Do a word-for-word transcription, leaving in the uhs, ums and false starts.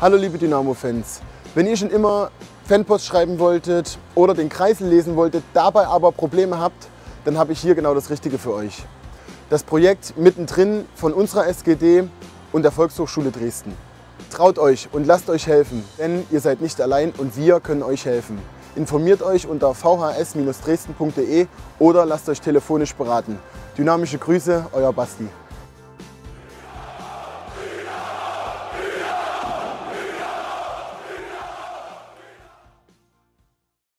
Hallo liebe Dynamo-Fans, wenn ihr schon immer Fanpost schreiben wolltet oder den Kreisel lesen wolltet, dabei aber Probleme habt, dann habe ich hier genau das Richtige für euch. Das Projekt Mittendrin von unserer S G D und der Volkshochschule Dresden. Traut euch und lasst euch helfen, denn ihr seid nicht allein und wir können euch helfen. Informiert euch unter v h s Bindestrich dresden punkt de oder lasst euch telefonisch beraten. Dynamische Grüße, euer Basti.